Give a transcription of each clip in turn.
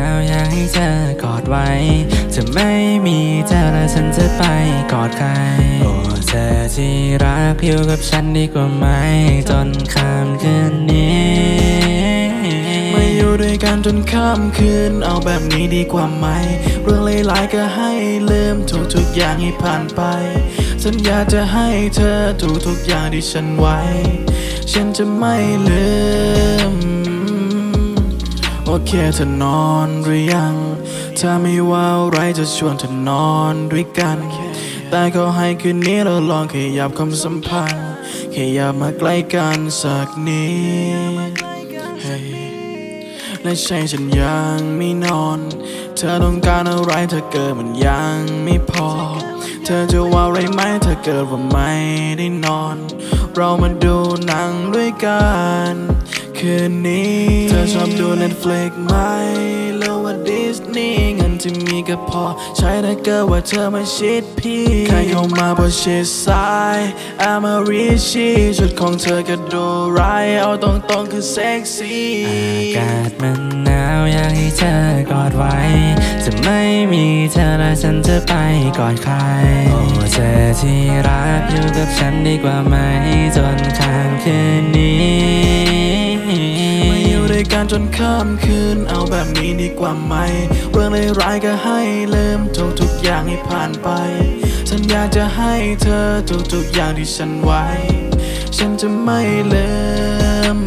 าวอยากให้เธอกอดไว้จะไม่มีเธอแล้วฉันจะไปกอดใครโอ้เธอที่รักอยู่กับฉันดีกว่าไหมจนข้ามคืนนี้มาอยู่ด้วยกันจนข้ามคืนเอาแบบนี้ดีกว่าไหมเรื่องเลวๆก็ให้ลืมทุกอย่างให้ผ่านไปสัญญาจะให้เธอทุกอย่างที่ฉันไว้ฉันจะไม่ลืมโอเคเธอนอนหรือยังถ้าไม่ว่าอะไรจะชวนเธอนอนด้วยกันแต่ขอให้คืนนี้เราลองขยับความสัมพันธ์ขยับมาใกล้กันสักนิด hey และใช่ฉันยังไม่นอนเธอต้องการอะไรเธอเกิดมันยังไม่พอเธอจะว่าอะไรไหมเธอเกิดว่าไม่ได้นอนเรามาดูหนังด้วยกันคืนนี้เธอชอบดู Netflix ไหมหรือว่า Disney เงินที่มีก็พอใช้ถ้าเกิดว่าเธอมาชิดพี่ใครเข้ามาพอชิดซ้าย I'm a Richie ชุดของเธอก็ดูร้ายเอาตรงๆคือเซ็กซี่อากาศมันหนาวอยากให้เธอกอดไว้จะไม่มีเธอแล้วฉันจะไปกอดใครโอ้เธอที่รักอยู่กับฉันดีกว่าไหมจนข้ามคืนนี้มาอยู่ด้วยกันจนข้ามคืนเอาแบบนี้ดีกว่าไหมเรื่องร้ายๆก็ให้ลืมทุกอย่างให้ผ่านไปฉันอยากจะให้เธอทุกอย่างที่ฉันไว้ฉันจะไม่ลืม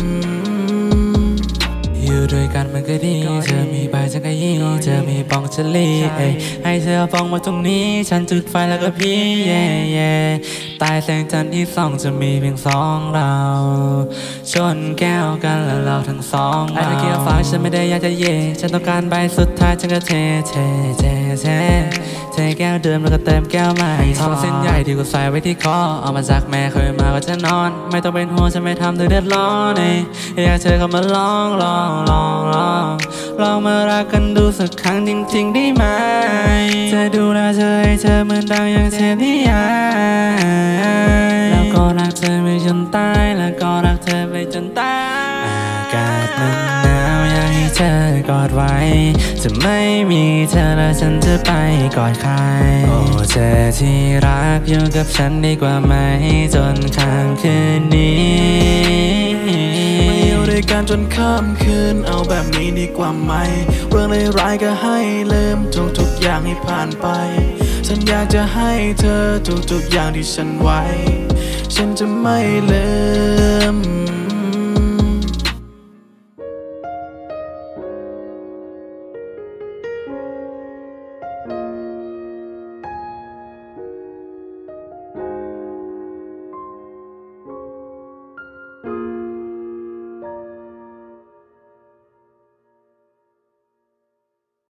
อยู่ด้วยกันมันก็ดีเธอมีใบจักรยีเธอมีปองชลีให้เธอเอาปองมาตรงนี้ฉันจุดไฟแล้วก็พี่ใต้แสงจันทร์ที่ส่องจะมีเพียงสองเราชนแก้วกันแล้วเราทั้งสองไอ้ตะเกียบฟ้าฉันไม่ได้อยากจะฉันต้องการใบสุดท้ายฉันก็เทแก้วเดิมแล้วก็เติมแก้วใหม่ทองเส้นใหญ่ที่กูใส่ไว้ที่คอเอามาจากแม่เคยมาก็จะนอนไม่ต้องเป็นห่วงฉันไม่ทำเธอเดือดร้อนอยากเธอเข้ามาลองมารักกันดูสักครั้งจริงๆได้ไหมจะดูแลเธอให้เธอเหมือนดังอย่างเทพนิยายแล้วก็รักเธอไปจนตายแล้วก็รักเธอไปจนตายอากาศมันหนาวอยากให้เธอกอดไว้จะไม่มีเธอแล้วฉันจะไปกอดใครโอ้เธอที่รักอยู่กับฉันดีกว่าไหมจนข้ามคืนนี้มาอยู่ด้วยกันจนข้ามคืนเอาแบบนี้ดีกว่าไหมเรื่องร้ายๆก็ให้ลืมทุกอย่างให้ผ่านไปฉันอยากจะให้เธอทุกอย่างที่ฉันไว้ฉันจะไม่ลืม